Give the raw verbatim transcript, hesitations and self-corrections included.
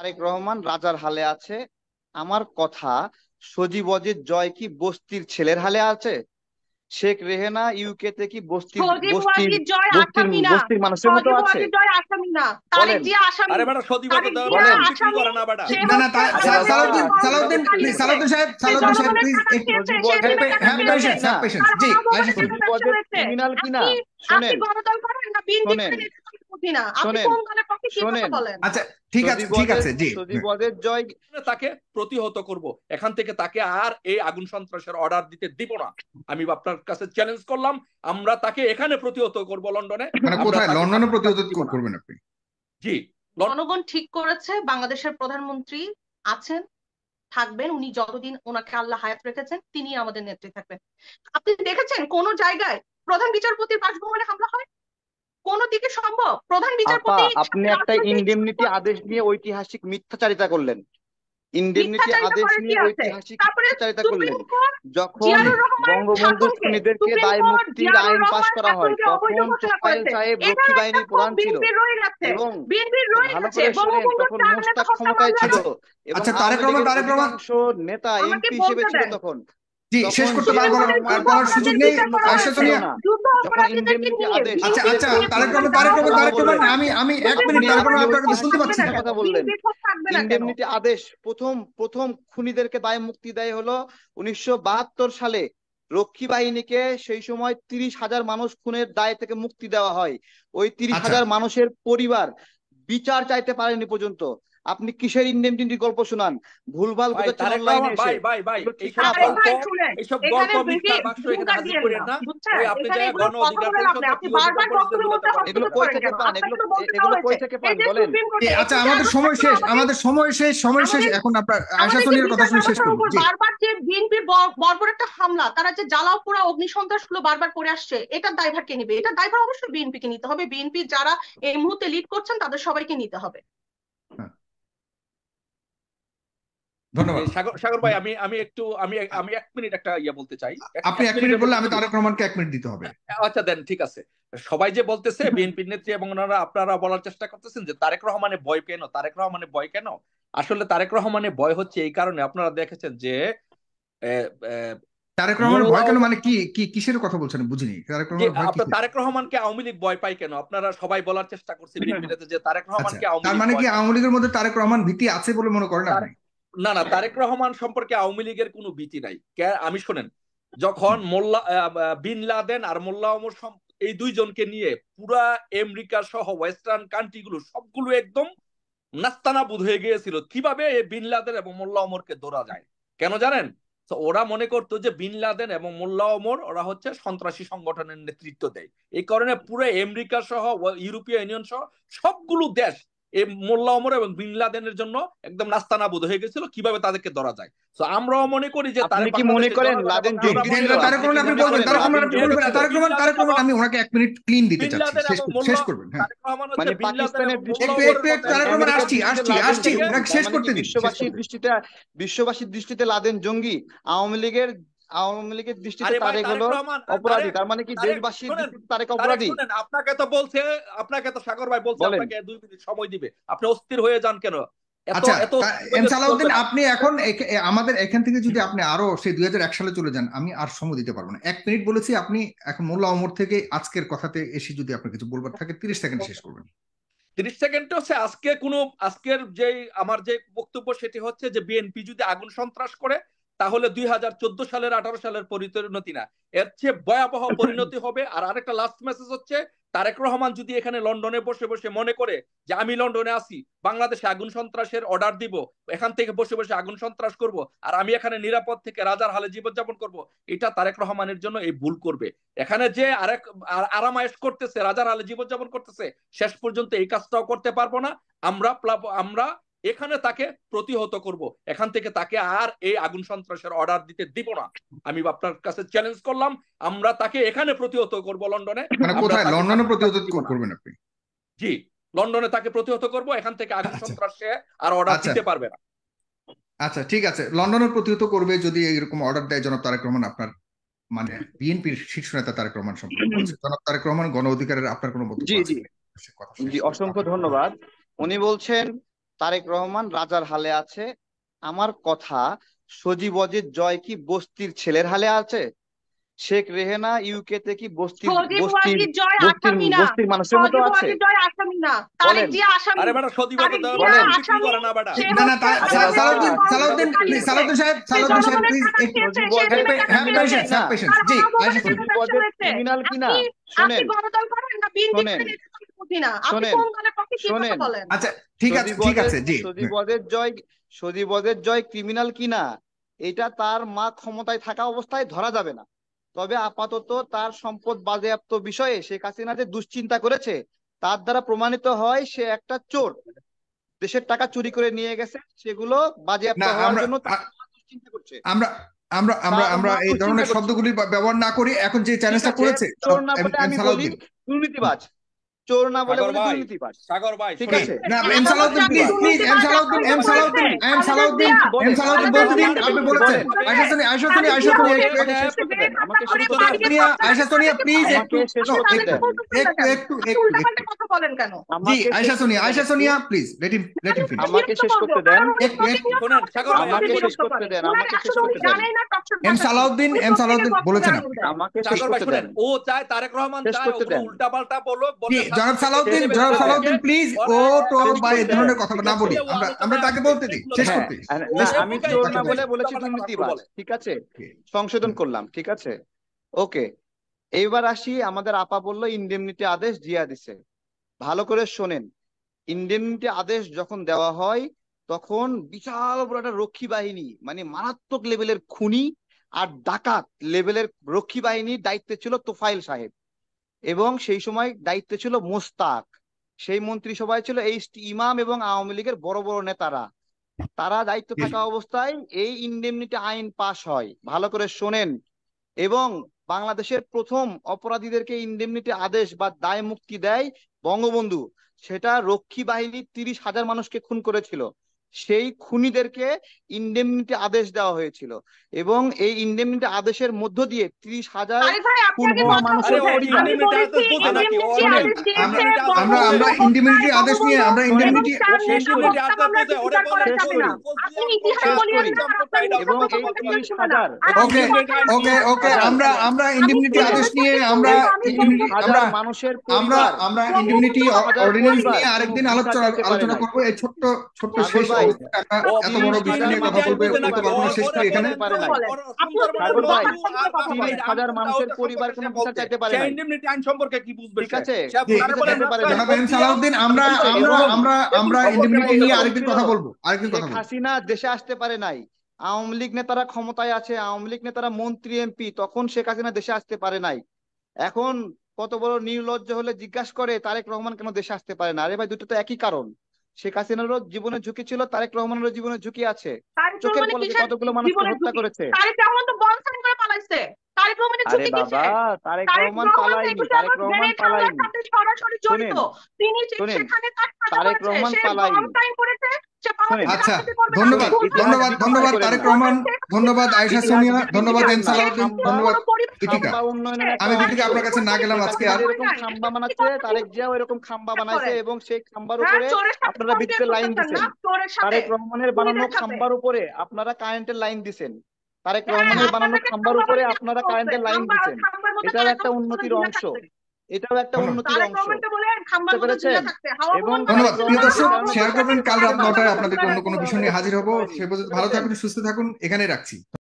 তারেক রহমান রাজার হালে আছে। আমার কথা, সজীব ওয়াজেদ জয় কি বস্তির ছেলের হালে আছে? শেখ রেহেনা ইউকে তে কি বস্তির সজীব বস্তির ওয়াজিদ জয় বস্তির আসামি না। বস্তির মানুষের মতো সজীব আছে? ওয়াজিদ জয় আসামি না, তারেক বলেন। জিয়া আসামি। আরে বেটা সজীবতা তারেক দেওয়া জিয়া বলেন। বিক্রি আসামি। করে না বেটা। সে না না হচ্ছে তা- আরে সা- বাবা, সালাউদ্দিন এটা তো সালাউদ্দিন জনগণের প্লিজ ঠিক। টাকা সালাউদ্দিন সাহেব খেয়েছে। সে সালাউদ্দিন সাহেব জনগণের প্লিজ টাকা খেয়েছে, সজীব সে ওয়াজেদ এতিমের টাকা হ্যাভ খেয়েছে, পেশেন্স হ্যাভ পেশেন্স তার জি মা আয়েশা বোনের শুনুন টাকা সজীব ওয়াজেদ চলেছে। ক্রিমিনাল কিনা? আপনি আপনি শোনেন গণদল করেন না বিএনপি শোনেন করেন, এটা তো আমি বুঝি না। আপনি শোনেন কোন দলের পক্ষে কি কথা শোনেন বলেন? আচ্ছা ঠিক আছে সজীব ঠিক ওয়াজেদ আছে জি সজীব হ্যাঁ। ওয়াজেদ জয়। তাকে প্রতিহত করব, এখান থেকে তাকে আর এই আগুন সন্ত্রাসের অর্ডার দিতে দিব না। আমি আপনার কাছে চ্যালেঞ্জ করলাম, আমরা তাকে এখানে প্রতিহত করব লন্ডনে। মানে আমরা কোথায় তাকে লন্ডনে প্রতিহত দিব না। করবেন আপনি? জি, লন্ডন। জনগণ ঠিক করেছে বাংলাদেশের প্রধানমন্ত্রী আছেন, থাকবেন। উনি যতদিন ওনাকে আল্লাহ হায়াত রেখেছেন তিনি আমাদের নেত্রী থাকবেন। আপনি দেখেছেন কোন জায়গায় প্রধান বিচারপতির বাসভবনে হামলা হয়? কোন দিকে সম্ভব? প্রধান আপা, বিচারপতি আপনি একটা রাজনৈতিক ইনডেমনিটি আদেশ নিয়ে ঐতিহাসিক মিথ্যাচারিতা করলেন। ইন্ডেমনিটি মিথ্যাচারিতা আদেশ করে কি নিয়ে আছে? ঐতিহাসিক তারপরে মিথ্যাচারিতা সুপ্রিম করলেন। কোর্ট যখন জিয়াউর রহমান বঙ্গবন্ধু খাতুনকে খুনিদেরকে সুপ্রিম দায় কোর্ট মুক্তির জিয়াউর আইন পাশ রহমান করা হয়, খাতুনকে অবৈধ তখন ঘোষণা তোফায়েল করেছে। সাহেব এটা রক্ষী একটা বাহিনীর ক্ষোভ প্রধান ছিল। বিএনপির রয়ে গেছে, এবং বিএনপির রয়ে ভালো গেছে। করে শোনেন, বঙ্গবন্ধুর তখন চার নেতা মোশতাক হত্যা ক্ষমতায় ছিল মামলায় আচ্ছা এবং আচ্ছা তারেক আওয়ামী রহমান লীগের তারেক রহমান অধিকাংশ নেতা আমাকে এমপি হিসেবে বলতে ছিল দেন। তখন। জি শেষ তখন করতে যে আর সুপ্রিম বলার কোর্টের আর যুদ্ধ বলার সুযোগ অপরাধের নেই। বিচার করা আয়েশা হয়েছে। সোনিয়া যুদ্ধ যখন অপরাধীদেরকে ইন্ডেমনিটি নিয়ে আদেশ আচ্ছা বিএনপির আচ্ছা কোন তারেক বিচার রহমান দেওয়া তারেক রহমান হলো? তারেক কথা রহমান বললেন, আমি আমি এক সুপ্রিম মিনিট আপনি তারেক কোর্টের রহমান আপনি আপনার কথা ক্ষোভ শুনতে থাকবে পাচ্ছি না না। ঐতিহাসিকতা কেন? কথা বললেন। বিএনপির ক্ষোভ থাকবে না কেন? ইন্ডেমনিটি আদেশ প্রথম প্রথম খুনিদেরকে দায় মুক্তি দেয় হলো উনিশশো বাহাত্তর সালে। রক্ষী বাহিনীকে সেই সময় তিরিশ হাজার মানুষ খুনের দায় থেকে মুক্তি দেওয়া হয়। ওই তিরিশ আচ্ছা হাজার মানুষের পরিবার বিচার চাইতে পারেনি পর্যন্ত। আপনি কিসের ইন্ডেমনিটি গল্প শুনান? ভুলভাল ভাই বোঝাচ্ছেন না, তারেক অনলাইনে রহমান এসে। ভাই ভাই ভাই এগুলো ঠিক এইসব না তারেক আপা। গল্প, ভাই শুনেন, এইসব গল্প এখানে বেশি মিথ্যার বাক্স এখানে হুঙ্কার হাজির দিয়েন করেন না, না। বুঝছেন? ওই আপনি এখানে যে এগুলো গণ কথা অধিকার বলে লাভ নেই। পরিষদের আপনি কি বারবার অধিকার বক্তব্যের পরিষদগুলোতে মধ্যে এগুলো হস্তক্ষেপ কই করেন থেকে কেন? পান? আপনাকে এগুলো তো বলতে দেওয়া এগুলো কই হয়েছে। থেকে এই পান যে বলেন। সুপ্রিম জি কোর্টে আচ্ছা বিচার আমাদের সময় ব্যবস্থা শেষ আমাদের আমাদের সময় শেষ সময় শেষ আমাদের এখন আপনার আয়েশা আমাদের যে সোনিয়ার কথা বিচার শুনে শেষ ব্যবস্থার করবো উপর জি। বারবার যে বিএনপির বর্বর একটা হামলা, তারা যে জ্বালাও পোড়া অগ্নি সন্ত্রাস গুলো বারবার করে আসছে, এটার দায়ভার কে নিবে? এটার দায়ভার অবশ্যই বিএনপি কে নিতে হবে। বিএনপি যারা এই মুহূর্তে লিড করছেন তাদের সবাইকে নিতে হবে। হ্যাঁ, ধন্যবাদ। এই সাগর সাগর ভাই, আমি আমি একটু আমি আমি এক মিনিট একটা ইয়ে বলতে চাই। এক আপনি এক এক মিনিট মিনিটের বললে মধ্যে আমি চলে তারেক যাবো। রহমানকে এক মিনিট দিতে হবে। আচ্ছা দেন, ঠিক আছে। সবাই যে বলতেছে বিএনপির নেত্রী এবং ওনারা আপনারা বলার চেষ্টা করতেছেন যে তারেক রহমানের ভয় কেন, তারেক রহমানের ভয় কেন? আসলে তারেক রহমানের ভয় হচ্ছে এই কারণে, আপনারা দেখেছেন যে আহ, আহ, তারেক রহমানের মোল্লা ভয় কেন ওমর- মানে কি কি কিসের কথা বলছেন বুঝিনি। তারেক যে রহমানের ভয় আপনার কিসের? তারেক রহমানকে আওয়ামী লীগ ভয় পায় কেন? আপনারা সবাই বলার চেষ্টা করছে বিএনপি নেতা যে তারেক আচ্ছা রহমানকে আওয়ামী তার লীগ মানে কি ভয় পায়। আওয়ামী লীগের মধ্যে তারেক রহমান ভীতি আছে বলে মনে করেন আপনি? তারেক- না না, তারেক রহমান সম্পর্কে আওয়ামী লীগের কোনো ভীতি নাই। কে- আমি শোনেন, যখন মোল্লা আহ, আহ, বিন লাদেন আর মোল্লা ওমর সম- এই দুইজনকে নিয়ে পুরা আমেরিকা সহ ওয়েস্টার্ন কান্ট্রি গুলো সবগুলো একদম নাস্তানাবুদ হয়ে গিয়েছিল কিভাবে এই বিন লাদেন এবং মোল্লা ওমরকে ধরা যায়। কেন জানেন? তো ওরা মনে করতো যে বিন লাদেন এবং মোল্লা ওমর ওরা হচ্ছে সন্ত্রাসী সংগঠনের নেতৃত্ব দেয়। এই কারণে পুরো আমেরিকা সহ ইউরোপীয় ইউনিয়ন সহ সবগুলো দেশ এই মোল্লা ওমর এবং বিন লাদেনের জন্য একদম নাস্তানাবুদ হয়ে গেছিল কিভাবে তাদেরকে ধরা যায়। তো আমরাও মনে করি যে তারা আপনি কি মনে বাংলাদেশে করেন জনগণ এবং লাদেন জি, আমরা জঙ্গি জি, মনে ছিল? করি তারেক আপনি কি রহমান আপনি মনে বলবেন করেন তারেক রহমান লাদেন আপনি জঙ্গি বলবেন ছিল? তারেক বিন রহমান তারেক লাদেন রহমান এবং আমি ওনাকে এক মিনিট ক্লিন দিতে বিন চাচ্ছি লাদেন শেষ এবং করতে শেষ মোল্লা করবেন হ্যাঁ। তারেক রহমান হচ্ছে মানে বিন লাদেন পাকিস্তানের এবং একটু মোল্লা দৃষ্টিতে, ওমরের একটু মতো একটু তারেক একজন রহমান আমেরিকার আসছি দৃষ্টিতে আসছি লাদেন আসছি জঙ্গি। ওনাকে তার শেষ মানে কি করতে দিন শেষ বিশ্ববাসীর করতে দিন। দৃষ্টিতে, বিশ্ববাসীর দৃষ্টিতে লাদেন জঙ্গি, আওয়ামী লীগের আওয়ামী লীগের দৃষ্টিতে আরে ভাই তারেক তারেক হলো রহমান, অপরাধী। তারেক তার মানে কি তারেক দেশবাসীর শুনেন, দৃষ্টিতে তারেক তারেক অপরাধী? শুনেন, আপনাকে তো বলছে, আপনাকে তো সাগর ভাই বলছে বলেন। আপনাকে দুই মিনিট সময় দিবে, আপনি অস্থির হয়ে যান কেন? এত আচ্ছা এত তা- অস্থির এম হইলে তো চলবে সালাউদ্দিন না। আপনি এখন এখ- এ- আমাদের এখান থেকে যদি আপনি আরো সেই দুই হাজার এক সালে চলে যান আমি আর সময় দিতে পারবো না। এক মিনিট বলেছি আপনি এখন মোল্লা ওমর থেকে আজকের কথাতে এসে যদি আপনার কিছু বলবার থাকে তিরিশ সেকেন্ড শেষ করবেন। তিরিশ সেকেন্ড হচ্ছে আজকে কোনো আজকের যে আমার যে বক্তব্য সেটি হচ্ছে যে বিএনপি যদি আগুন সন্ত্রাস করে তাহলে দুই হাজার চোদ্দ সালের আঠারো সালের পরিণতি না, এর চেয়ে ভয়াবহ পরিণতি হবে। আর আরেকটা লাস্ট মেসেজ হচ্ছে, তারেক রহমান যদি এখানে লন্ডনে বসে বসে মনে করে যে আমি লন্ডনে আছি, বাংলাদেশে আগুন সন্ত্রাসের অর্ডার দিব, এখান থেকে বসে বসে আগুন সন্ত্রাস করব আর আমি এখানে নিরাপদ থেকে রাজার হালে জীবনযাপন করব, এটা তারেক রহমানের জন্য এই ভুল করবে। এখানে যে আরেক আরামায়েশ করতেছে, রাজার হালে জীবনযাপন করতেছে, শেষ পর্যন্ত এই কাজটাও করতে পারবো না আমরা। আমরা এখানে তাকে প্রতিহত করব, এখান থেকে তাকে আর এই আগুন সন্ত্রাসের অর্ডার দিতে দিব না। আমি আপনার কাছে চ্যালেঞ্জ করলাম, আমরা তাকে এখানে প্রতিহত করব লন্ডনে। মানে আমরা কোথায় তাকে লন্ডনে প্রতিহত দিব না। করবেন আপনি? জি, লন্ডনে তাকে প্রতিহত করব, এখান থেকে আগুন আচ্ছা সন্ত্রাসে আর অর্ডার আচ্ছা দিতে পারবে না। আচ্ছা ঠিক আছে লন্ডনে প্রতিহত করবে যদি এরকম অর্ডার দেয় জনাব তারেক রহমান আপনার মানে বিএনপির শীর্ষ নেতা তারেক রহমান সম্পর্কে বলছে জনাব তারেক রহমান গণ অধিকারের আপনার কোনো বক্তব্য জি আছে জি কিনা? কথা শেষ জি, করুন। অসংখ্য ধন্যবাদ। উনি বলছেন তারেক রহমান রাজার হালে আছে। আমার কথা, সজীব ওয়াজেদ জয় কি বস্তির ছেলের হালে আছে? শেখ রেহেনা ইউকে তে কি বস্তির সজীব বস্তির ওয়াজেদ জয় বস্তির আসামি না, বস্তির মানুষের মতো সজীব আছে? ওয়াজেদ জয় আসামি না, তারেক বলেন। জিয়া আসামি। আরে বেটা সজীব তারেক ওয়াজেদ জিয়া বলেন। বিক্রি আসামি, করে না বেটা। সে না না হচ্ছে তা- আরে সা- বাবা, সালাউদ্দিন সজীব সালাউদ্দিন ওয়াজেদ প্লিজ কে? সালাউদ্দিন সাহেব সে সালাউদ্দিন সাহেব জনগণের প্লিজ টাকা একটু খেয়েছে, সজীব সে ওয়াজেদ বিনা টাকা হ্যাভ ক্রিমিনাল পেশেন্স কি না? হ্যাভ পেশেন্স তার জি মা বাবা আয়েশা টাকা সুনি সজীব নষ্ট ওয়াজেদ হয়েছে। ক্রিমিনাল কি না? আপনি আপনি শোনেন গণদল করেন না বিএনপি শোনেন করেন, এটা আমি বুঝি না। আপনি শোনেন কোন দলের পক্ষে কি কথা শোনেন বলেন? আচ্ছা ঠিক আছে সজীব ঠিক ওয়াজেদ আছে জি সজীব ওয়াজেদ জয় সজীব ওয়াজেদ জয় ক্রিমিনাল কিনা এটা তার মা ক্ষমতায় থাকা অবস্থায় ধরা যাবে না। তবে আপাতত তার সম্পদ বাজেয়াপ্ত বিষয়ে শেখ হাসিনা যে দুশ্চিন্তা করেছে তার দ্বারা প্রমাণিত হয় সে একটা চোর, দেশের টাকা চুরি করে নিয়ে গেছে, সেগুলো বাজেয়াপ্ত না হওয়ার আমরা জন্য তার আ- মা দুশ্চিন্তা করছে। আমরা আমরা আমরা তার আমরা মা এই দুশ্চিন্তা ধরনের করছে। শব্দগুলি বা- ব্যবহার না করি এখন যে ঠিক চ্যালেঞ্জটা আছে, করেছে চোর না এম বলে এম আমি বলি সালাউদ্দিন দুর্নীতিবাজ, চোর না বলে সাগর বলি ভাই দুর্নীতিবাজ। সাগর ভাই ঠিক শুনেন, আছে, না যে M Awami Salauddin please League please M দুর্নীতিবাজ সালাউদ্দিন আখ্যায়িত এম করেছে সালাউদ্দিন এম খালেদা সালাউদ্দিন জিয়া। বলেন। এম সালাউদ্দিন খালেদা বলতে দিন জিয়া আপনি দুর্নীতি বলেছেন বলেন। করেছে। আয়েশা সোনিয়া আয়েশা সোনিয়া খালেদা আয়েশা জিয়া সোনিয়া ওকে একটু আমাকে একটু শেষ করতে দেন, আমাকে শেষ করে করতে দেন, বাড়িতে সোনিয়া করছে, আয়েশা সোনিয়া তাদেরকে প্লিজ বলেন। একটু আমাকে শেষ no, করতে তাদেরকে দেন, বলতেছেন না একটু কেন? একটু আপনি একটু উল্টাপাল্টা একটু কথা বলেন কেন? জি আমাকে শেষ আয়েশা করতে সোনিয়া দেন আয়েশা একটু। Sonia please let him let him আমি ফিনিশ আমাকে বিরক্ত শেষ করবো, করতে দেন কারণ উনি একটু একটু প্রতিনিয়ত শোনেন আমাকে সাগর ভাই আমাকে গণতন্ত্রে শেষ বিরক্ত করতে করেন। দেন, ওনার আমাকে শেষ আসলে উনি করতে দেন। জানেই না টকশোর এম ভাষা কি। সালাউদ্দিন উনি এম প্রত্যেকের সালাউদ্দিন বক্তব্যে বলেছেন আঙুল আপনি দেন। আমাকে শেষ সাগর ভাই করতে শুনেন, দেন, ও চায় তারেক রহমান শেষ চায় করতে ওগুলো দেন, উল্টাপাল্টা বলো জি বললে জনাব সাথে সালাউদ্দিন শেষ লেভেল করতে জনাব দেন, সালাউদ্দিন প্লিজ ওর ও তো শেষ বা এই করতে ধরনের দেন। কথা ঠিক না আছে বলি ও আমরা আমরা আলোচনায় তাকে আসবে বলতে দিই সেগুলো শেষ হ্যাঁ, করতে দিই আরে ও না শেষ আমি এমনিতেই চোর তাকে না বলতে বলে বলেছি উল্টাপাল্টা কথাগুলো দুর্নীতিবাজ, বলে। ঠিক আছে, দিই। সংশোধন হুম, করলাম, ঠিক আছে। ওকে, এইবার আসি, আমাদের আপা বললো ইনডেমনিটি আদেশ জিয়া দিছে। ভালো করে শোনেন, ইনডেমনিটি আদেশ যখন দেওয়া হয় তখন বিশাল বড় একটা রক্ষী বাহিনী, মানে মারাত্মক লেভেলের খুনি আর ডাকাত লেভেলের রক্ষী বাহিনীর দায়িত্বে ছিল তোফাইল সাহেব, এবং সেই সময় দায়িত্বে ছিল মোস্তাক। সেই মন্ত্রিসভায় ছিল এইচ টি ইমাম এবং আওয়ামী লীগের বড় বড় নেতারা। তারা দায়িত্ব জি, থাকা অবস্থায় এই ইনডেমনিটি আইন পাশ হয়, ভালো করে শোনেন। এবং বাংলাদেশের প্রথম অপরাধীদেরকে ইনডেমনিটি আদেশ বা দায় মুক্তি দেয় বঙ্গবন্ধু। সেটা রক্ষী বাহিনী তিরিশ হাজার মানুষকে খুন করেছিল, সেই খুনিদেরকে ইনডেমনিটি আদেশ দেওয়া হয়েছিল, এবং এই ইনডেমনিটি আদেশের মধ্য দিয়ে তিরিশ হাজার আরে ভাই আপনি খুন আগে হওয়া কথা মানুষের আরে ও বুঝেন। কি পরিবার। আমি ইন্ডিমিনিটি বলেছি আদেশ বোঝে নাকি? ও ইনডেমনিটি শোনেন, আদেশ আমরা দিয়েছে আমরা বঙ্গবন্ধু আমরা হত্যায় ইন্ডিমিনিটি আদেশ নিয়ে বঙ্গবন্ধু আমরা শোনেন, এবং ইন্ডিমিনিটি চার ও নেতা ইন্ডিমিনিটি হত্যা আদেশ মামলার বোঝে, ওরে বিচার করা বলেন শেষ যাবে করি, না। আপনি ইতিহাস শেষ বলিয়েন করি, না, আর আপনার মিথ্যা এবং কথা এই বলতে তিরিশ চলবে না। হাজার আর ওকে এই কথায় ওকে ওকে হাজার আমরা আমরা আমি ইন্ডিমিনিটি শুনে আদেশ নিয়ে বলছি আমরা কিন্তু আমি তিরিশ ইন্ডিমিনিটি হাজার আমরা মানুষের আমরা পরিবার, আমরা ইন্ডিমিনিটি বঙ্গবন্ধু হাজার অর্ডিন্যান্স পরিবার নিয়ে কোনো আরেকদিন বিচার আলোচনা দিতে পারে আলোচনা নাই। করবো এই ছোট্ট ছোট্ট সাগর শেষ ভাই, অবস্থায় আমরা ও এত তিরিশ বড় কি বিষয় হাজার নিয়ে ইন্ডিমিনিটি কথা আইন মানুষের বলবে বোঝে বলতে নাকি? পরিবারের পারবো না ওর শেষ কোনো ওরে করি বিচার এখানে বলেন চাইতে পারে তো, নাই। ওর আপনি সুন্দরবনের হচ্ছে সাগর ভাই, মধু আর কথা তিরিশ বলেন। হাজার মানুষের সম্পর্কে পরিবার কোনো সে বিচার চাইতে পারে সে নাই, ইন্ডিমিনিটি আইন সম্পর্কে কি বুঝবে? ঠিক সে আছে, সে জি কোনো আরে বিচার বলেন চাইতে না পারে স্যার, নাই, জনাব ভোট এম দিয়ে সালাউদ্দিন আমরা ঠিক আছে, আমরা এবং আমরা এগুলো আমরা সম্পর্কে ইন্ডিমিনিটি বলতে নিয়ে পারবো। আরেকদিন ছিল কথা বলবো আরেকদিন শেখ কথা বলবো হাসিনা দেশে আসতে পারে নাই, আওয়ামী লীগ নেতারা ক্ষমতায় আছে, আওয়ামী লীগ নেতারা মন্ত্রী এমপি, তখন শেখ হাসিনা দেশে আসতে পারে নাই। এখন কত বড় নির্লজ্জ হলে জিজ্ঞাসা করে তারেক রহমান কেন দেশে আসতে পারে না? আরে ভাই, দুটো তো একই কারণ। শেখ হাসিনারও জীবনের ঝুঁকি ছিল, তারেক রহমানেরও জীবনের ঝুঁকি আছে। তারেক চোখের রহমানের পলকে কিসের কতগুলো মানুষকে জীবনের হত্যা ঝুঁকি? করেছে। তারেক রহমান তো বন্ধ করে পালাইছে। তারেক রহমানের আরে ঝুঁকি বাবা, কিসের? তারেক তারেক রহমান রহমান তো পালায়নি, একুশে তারেক আগস্ট রহমান গ্রেনেড হামলার পালায়নি। সাথে সরাসরি জড়িত। শোনেন তিনি যে শোনেন সেখানে তার কাজ তারেক করেছে, রহমান সে পালায়নি। গরম টাইম করেছে, সে শোনেন বাংলাদেশে আচ্ছা রাজনীতি করবে না। ধন্যবাদ শোনেন, ইতিহাস ধন্যবাদ বিকৃতি ধন্যবাদ করেন তারেক না, রহমান ধন্যবাদ আয়েশা ইতিহাস সোনিয়া বিকৃতি ধন্যবাদ করেন এম না। সালাউদ্দিন খাম্বা ধন্যবাদ দীপিকা খাম্বা উন্নয়নের একটা আমি অংশ, দীপিকা আপনার কাছে না গেলাম শেখ আজকে হাসিনা আর যেরকম খাম্বা বানাচ্ছে, তারেক জিয়াও এরকম খাম্বা বানাইছে, এবং সেই খাম্বার উপরে চোরের সাথে আপনারা বিদ্যুতের লাইন করতেছেন দিছেন। না, চোরের সাথে, তারেক রহমানের বানানো খুনিদের সাথে। খাম্বার উপরে আপনারা কারেন্টের লাইন দিছেন, তারেক হ্যাঁ, রহমানের বানানো আপনাদেরকে খাম্বার খাম্বা উপরে বানিয়ে আপনারা চলছে। কারেন্টের লাইন খাম্বা দিছেন। খাম্বার মধ্যে এটাও তারেক একটা রহমান উন্নতির ঝুলে অংশ, থাকছে। এটাও একটা ধন্যবাদ উন্নতির তারেক অংশ, রহমানকে বলে খাম্বার বুঝতে মধ্যে ঝুলে পেরেছেন? থাকতে, হাওয়া এবং ভবন তারেক ধন্যবাদ বানাইছে, প্রিয় রহমান দর্শক হাওয়া যেখানে ভবন শেয়ার দেশে করবেন আসতে কাল পারে রাত নাই, নটায় বাংলাদেশের আপনাদের বাংলাদেশ অন্য কোনো বিষয় নিয়ে হাজির হব সে পর্যন্ত ভালো থাকবেন সুস্থ থাকুন এখানেই রাখছি।